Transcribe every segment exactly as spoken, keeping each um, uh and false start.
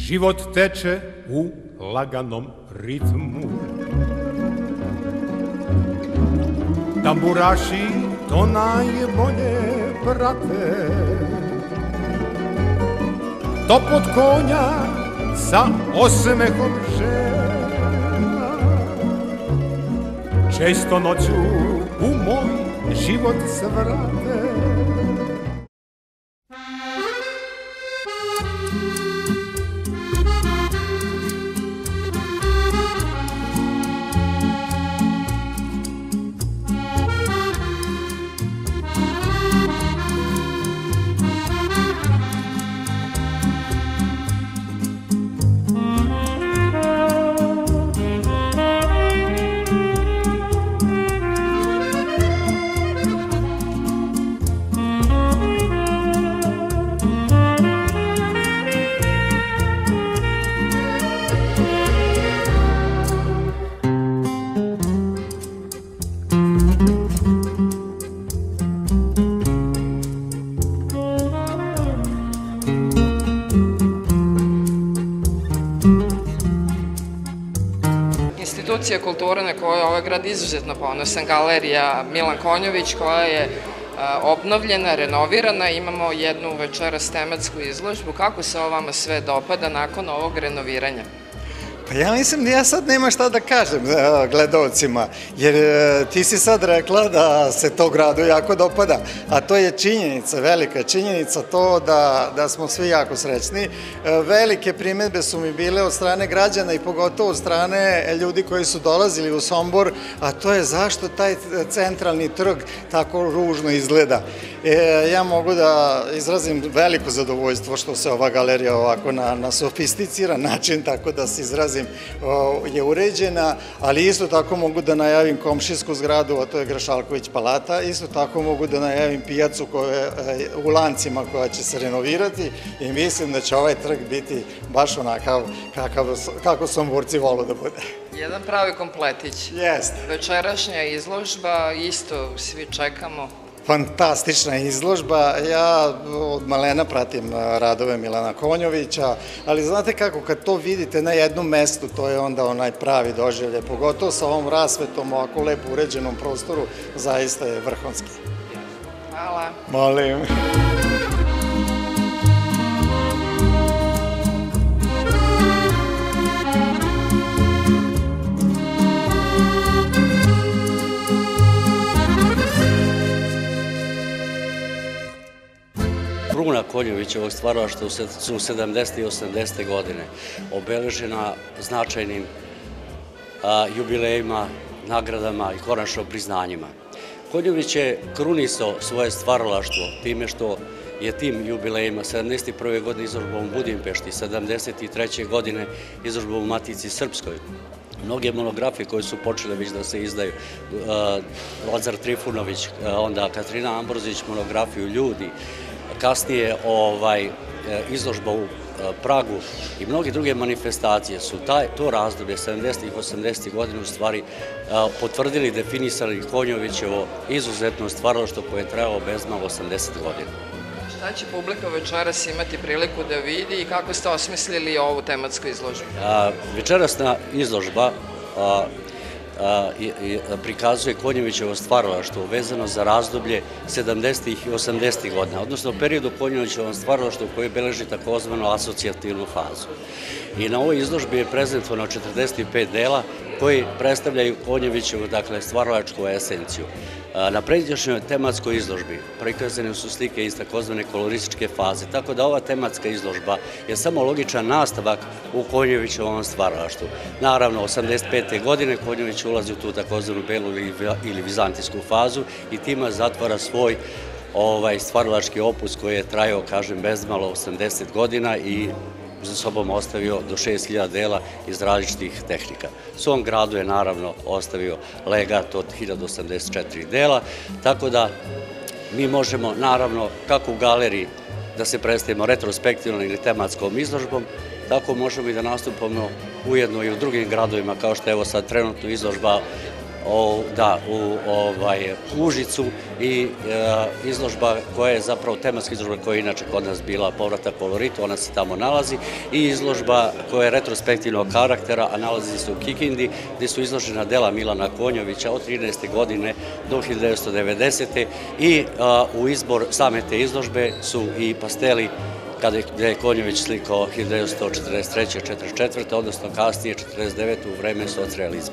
Život teče u laganom ritmu. Tamburaši to najbolje prate. Topot konja sa osmehom žena često noću u moj život svrate. Institucija kulture na kojoj je ovaj grad izuzetno ponosan, galerija Milan Konjović, koja je obnovljena, renovirana. Imamo jednu večeras tematsku izložbu. Kako se ovo vama sve dopada nakon ovog renoviranja? Pa ja mislim da ja sad nema šta da kažem gledalcima, jer ti si sad rekla da se to gradu jako dopada, a to je činjenica, velika činjenica to da smo svi jako srećni. Velike primedbe su mi bile od strane građana i pogotovo od strane ljudi koji su dolazili u Sombor, a to je zašto taj centralni trg tako ružno izgleda. Ja mogu da izrazim veliko zadovoljstvo što se ova galerija ovako na sofisticiran način, tako da se izrazim, je uređena, ali isto tako mogu da najavim komšijsku zgradu, a to je Grašalković palata, isto tako mogu da najavim pijacu u Lancima koja će se renovirati i mislim da će ovaj trg biti baš onakav kako Somborci volu da bude. Jedan pravi kompletić. Jeste. Večerašnja izložba, isto svi čekamo. Fantastična izložba, ja od malena pratim radove Milana Konjovića, ali znate kako, kad to vidite na jednom mestu, to je onda onaj pravi doživljaj, pogotovo sa ovom rasvetom, ovako lepo uređenom prostoru, zaista je vrhunski. Hvala. Molim. Kruna Konjovićevog stvaralaštva su sedamdesete i osamdesete godine obeležena značajnim jubilejima, nagradama i konačno priznanjima. Konjović je krunisao svoje stvaralaštvo time što je tim jubilejima sedamdeset prve godine izložbom u Budimpešti, sedamdeset treće godine izložbom u Matici Srpskoj, mnoge monografije koje su počele već da se izdaju, Lazar Trifunović, onda Katarina Ambrozić monografiju Ljudi, kasnije izložba u Pragu i mnoge druge manifestacije su to razdoblje sedamdesetih i osamdesetih godina u stvari potvrdili, definisali Konjovićevo izuzetno stvaralaštvo koje je trajalo bez malo osamdeset godina. Šta će publika večeras imati priliku da vidi i kako ste osmislili ovu tematsku izložbu? Večerasna izložba prikazuje Konjovićevo stvaralaštvo vezano za razdoblje sedamdesetih i osamdesetih godina, odnosno periodu Konjovićevom stvaralaštvu koji beleži takozvanu asocijativnu fazu. I na ovoj izložbi je prezentovano četrdeset pet dela koji predstavljaju Konjovićevu, dakle, stvaralačku esenciju. Na pređašnjoj tematskoj izložbi prikazane su slike iz takozvane kolorističke faze, tako da ova tematska izložba je samo logičan nastavak u Konjovićevom stvaralaštvu. Naravno, osamdeset pete godine Konjović ulazi u tu takozvanu belu ili vizantijsku fazu i time zatvara svoj stvaralački opus koji je trajao, kažem, bezmalo osamdeset godina i za sobom ostavio do šest hiljada dela iz različitih tehnika. U svom gradu je naravno ostavio legat od hiljadu osamdeset četiri dela, tako da mi možemo naravno kako u galeriji da se predstavimo retrospektivno ili tematskom izložbom, tako možemo i da nastupamo ujedno i u drugim gradovima kao što je evo sad trenutno izložba da, u Užicu i izložba koja je zapravo tematska izložba koja je inače kod nas bila Povratak koloritu, ona se tamo nalazi, i izložba koja je retrospektivnog karaktera, a nalazi se u Kikindi, gde su izložena dela Milana Konjovića od trinaeste godine do hiljadu devetsto devedesete. i u izbor same te izložbe su i pasteli gde je Konjović slikao hiljadu devetsto četrdeset treće četrdeset četvrte odnosno kasnije četrdeset devete u vreme socrealizma.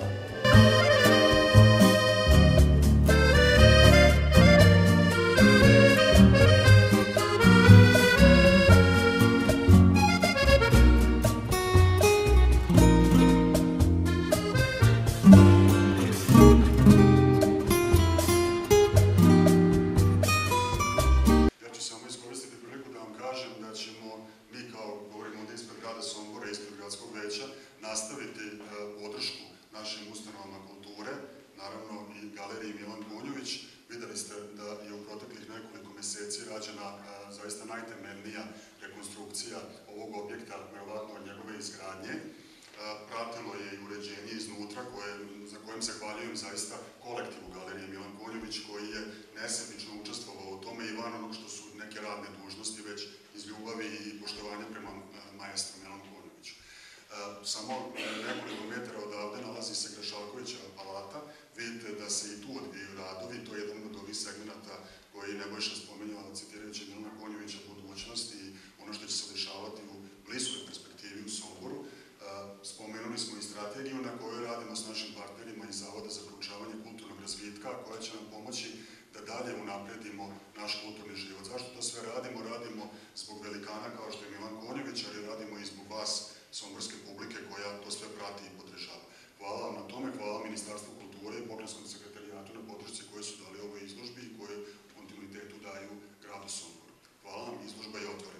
nastaviti podršku našim ustanovama kulture, naravno i galeriji Milan Konjović. Videli ste da je u proteklih nekoliko meseci rađena zaista najtemeljnija rekonstrukcija ovog objekta, verovatno od njegove izgradnje. Pratilo je i uređenje iznutra, za kojem se hvaljujem zaista kolektivu galerije Milan Konjović, koji je nesebično učestvovao u tome i van onog što su neke radne dužnosti, već iz ljubavi i poštovanja prema maestru Milanu Konjoviću. Samo nekoliko metara odavde nalazi se Grešalkovićeva palata. Vidite da se i tu odvijaju radovi, to je jedan od ovih segmenata koji Nebojša spomenula, citirajući Milana Konjovića, budućnost i ono što će se dešavati u bliskoj perspektivi u Somboru. Spomenuli smo i strategiju na kojoj radimo s našim partnerima iz Zavoda za proučavanje kulturnog razvitka, koja će nam pomoći da dalje unapredimo naš kulturni život. Zašto to sve radimo? Radimo zbog velikana kao što je Milan Konjović, ali radimo i zbog vas, somborske publike, koja to sve prati i podržava. Hvala vam na tome, hvala Ministarstvu kulture i Pokrajinskom sekretarijatu na podršci koje su dali ovoj izložbi i koje u kontinuitetu daju gradu Somboru. Hvala vam, izložba je otvorena.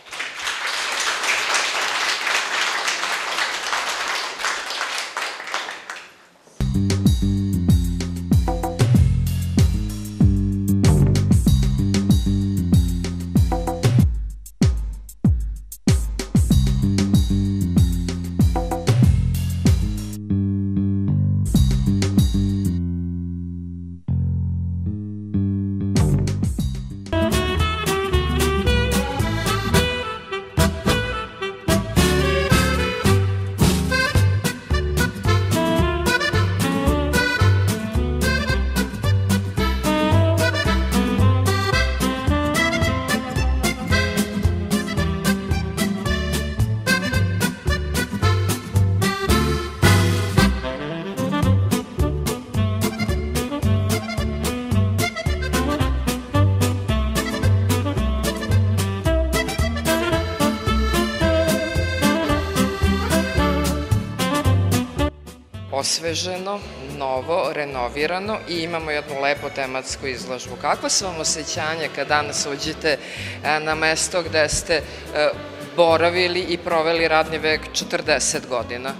Osveženo, novo, renovirano i imamo jednu lepo tematsku izložbu. Kakva su vam osjećanja kad danas uđete na mesto gde ste boravili i proveli radni vek četrdeset godina?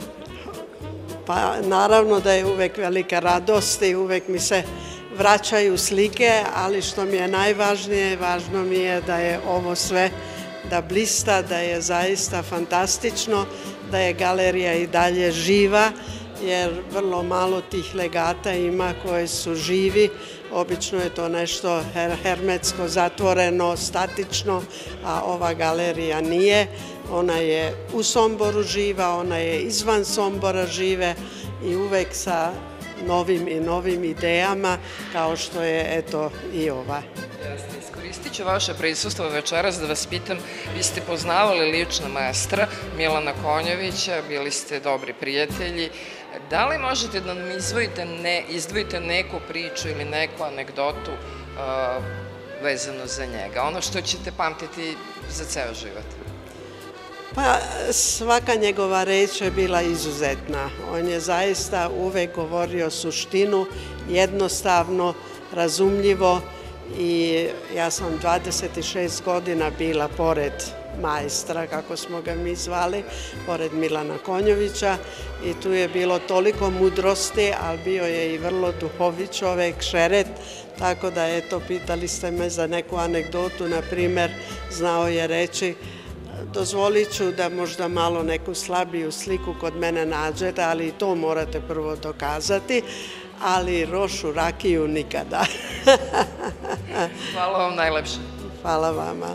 Pa naravno da je uvek velika radost i uvek mi se vraćaju slike, ali što mi je najvažnije, važno mi je da je ovo sve da blista, da je zaista fantastično, da je galerija i dalje živa, jer vrlo malo tih legata ima koje su živi. Obično je to nešto hermetsko, zatvoreno, statično, a ova galerija nije. Ona je u Somboru živa, ona je izvan Sombora žive i uvek sa novim i novim idejama, kao što je eto i ova. Iskoristit ću vaše prisustvo večeras da vas pitam, vi ste poznavali lično maestra Milana Konjovića, bili ste dobri prijatelji. Da li možete da nam izdvojite neku priču ili neku anegdotu vezano za njega? Ono što ćete pamtiti za ceo život? Pa svaka njegova reč je bila izuzetna. On je zaista uvek govorio suštinu, jednostavno, razumljivo, i ja sam dvadeset šest godina bila pored majstra, kako smo ga mi zvali, pored Milana Konjovića, i tu je bilo toliko mudrosti, ali bio je i vrlo duhovit čovek, šeret, tako da eto, pitali ste me za neku anegdotu, na primer, znao je reći dozvolit ću da možda malo neku slabiju sliku kod mene nađete, ali i to morate prvo dokazati, ali rošu rakiju nikada. Hvala vam najlepše. Hvala vama.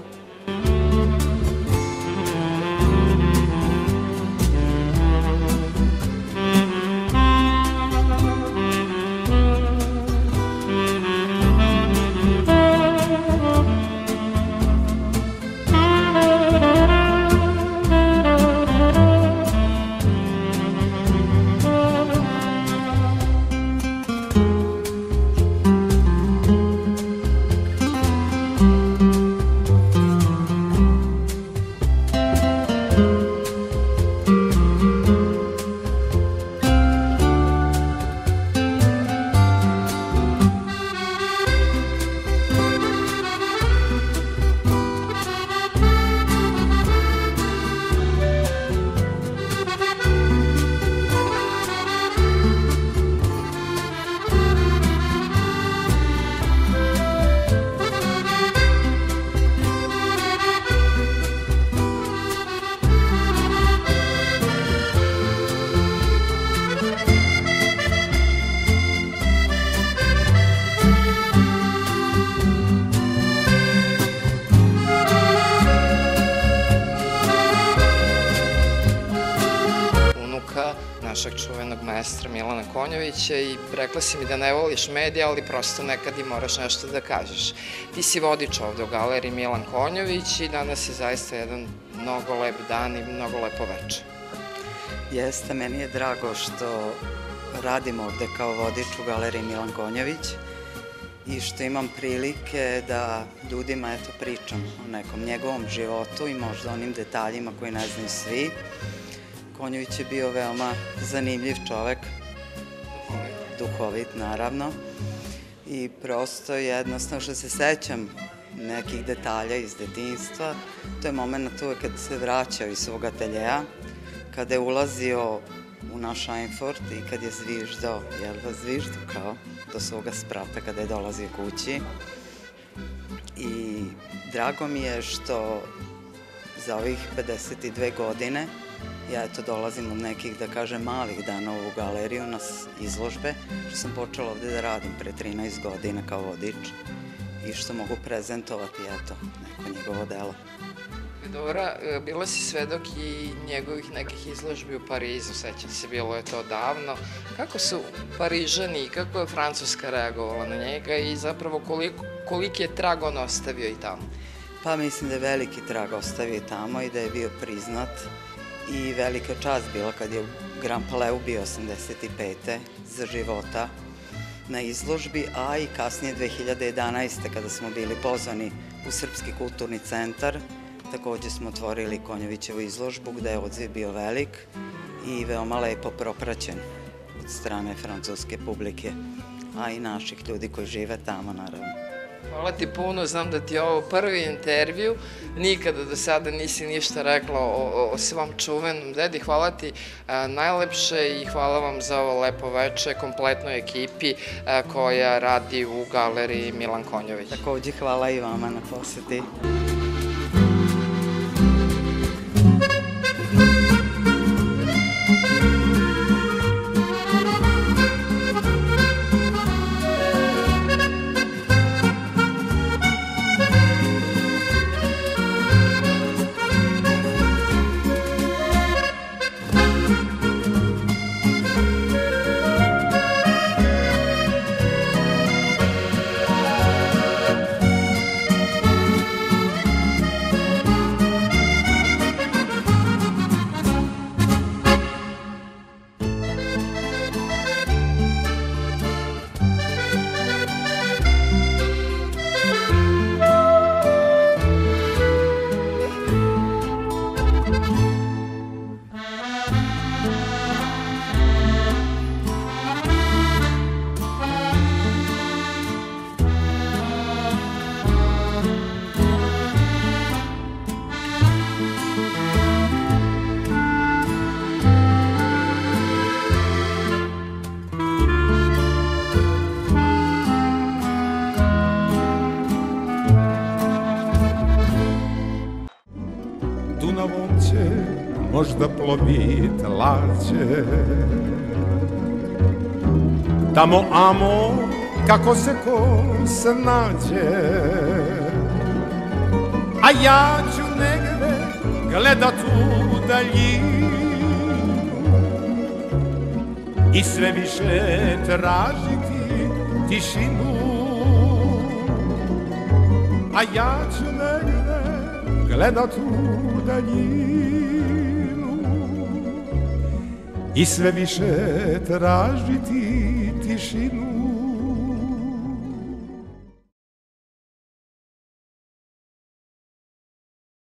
našeg čuvenog maestra Milana Konjovića i rekla si mi da ne voliš medije, ali prosto nekad i moraš nešto da kažeš. Ti si vodič ovde u galeriji Milan Konjović i danas je zaista jedan mnogo lep dan i mnogo lepo veče. Jeste, meni je drago što radim ovde kao vodič u galeriji Milan Konjović i što imam prilike da ljudima eto pričam o nekom njegovom životu i možda onim detaljima koji ne znaju svi. Konjović je bio veoma zanimljiv čovek, duhovit naravno, i prosto jednostavno što se sećam nekih detalja iz detinjstva, to je moment uvek kad se vraćao iz svog ateljeja, kada je ulazio u naš Einfurt i kad je zviždao, jel da zviždukao do svoga sprata kada je dolazio kući. I drago mi je što za ovih pedeset dve godine ja eto dolazim od nekih, da kažem, malih dana u ovu galeriju na izložbe, što sam počela ovde da radim pre trinaest godina kao vodič i što mogu prezentovati eto neko njegovo delo. Dora, bila si svedok i njegovih nekih izložbi u Parizu, sećam se, bilo je to davno. Kako su Parižani i kako je Francuska reagovala na njega i zapravo koliki je trag on ostavio i tamo? Pa mislim da je veliki trag ostavio tamo i da je bio priznat i velika čast bila kad je u Grand Palais bio osamdeset pete za života na izložbi, a i kasnije dve hiljade jedanaeste kada smo bili pozvani u Srpski kulturni centar. Takođe smo otvorili Konjovićevu izložbu gde je odziv bio velik i veoma lepo propraćen od strane francuske publike, a i naših ljudi koji žive tamo naravno. Hvala ti puno, znam da ti je ovo prvi intervju, nikada do sada nisi ništa rekla o svom čuvenom dedi. Hvala ti najlepše i hvala vam za ovo lepo veče, kompletnoj ekipi koja radi u galeriji Milan Konjović. Takođe hvala i vama na poseti. možda plovit lađe. Tamo amo, kako se ko se nađe, a ja ću negde gledat u daljinu i sve više tražiti tišinu. A ja ću negde gledat u daljinu i sve više tražiti tišinu.